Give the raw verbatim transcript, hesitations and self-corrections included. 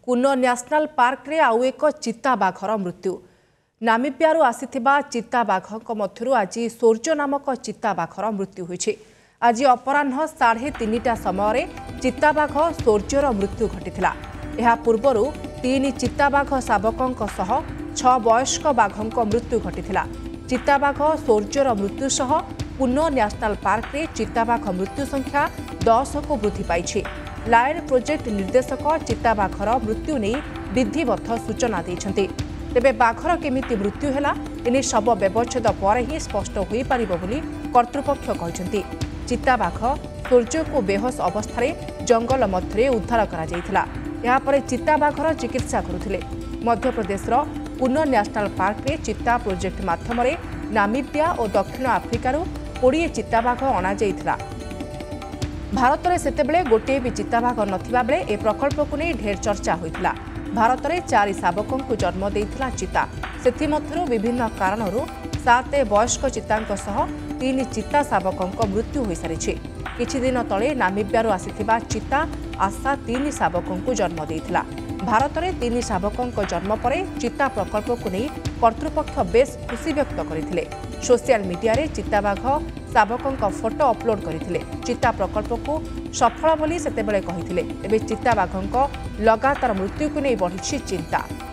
कुनो national park रे आउ एक चिता बाघर मृत्यु। नामिबियारू आसीथिबा चिता बाघक मध्यरु आज सूर्य नामक चिता बाघर मृत्यु होइछि। आज अपराह्न साढ़े तीनटा समय चिता बाघ सूर्यर मृत्यु घटिथिला। एहा पूर्वरु तीन चिता बाघ शावकंक सह छ वयस्क बाघंक मृत्यु घटिथिला। चिता बाघ सूर्यर मृत्यु सह पुनो नेशनल पार्क रे चिता बाघ मृत्यु संख्या दस को वृद्धि पाइछि। लायन प्रोजेक्ट निर्देशक चिता बाघर मृत्यु नहीं विधिवत सूचना देइछन्ति। तेबे बाघर केमिति मृत्यु हैला एने शव व्यवच्छेद पर ही स्पष्ट होई परिबो बोली कर्तृपक्ष कहिसन्ति। चिता बाघ सूर्य को बेहोश अवस्था जंगल मध्य उद्धार करा जायथिला। या परे चिता बाघर चिकित्सा करुथिले। मध्य प्रदेश रो पुनो नेशनल पार्क रे चिता प्रोजेक्ट माध्यम नामिबिया और दक्षिण आफ्रिकार कोड़े चिता बाघ अणा जायथिला। भारत में सेतेबेले गोटे भी चिताबाघ नथिबा बेले ए प्रकल्प को नहीं ढेर चर्चा होइथिला। भारत में चारि शावकों को जन्म देइथिला चिता। सेथिमध्यरु विभिन्न कारणरू सात वयस्क चितांक सह तीन चिता शावकों मृत्यु होई सारिछि। किछि दिन तले नामिबियारू आसीथिबा चिता आशा तीन शावकों को जन्म देइथिला। भारत में तीन शावकों जन्म पर चिता प्रकल्प को नहीं कर्तृपक्ष बेस खुशी व्यक्त करथिले। सोशल मीडिया रे चिताबाघ शावकों फोटो अपलोड करथिले। चिता प्रकल्प को सफल बोली सेतेबेले कहिथिले। एबे चिताबाघों लगातार मृत्यु को नहीं बढ़िछि चिंता।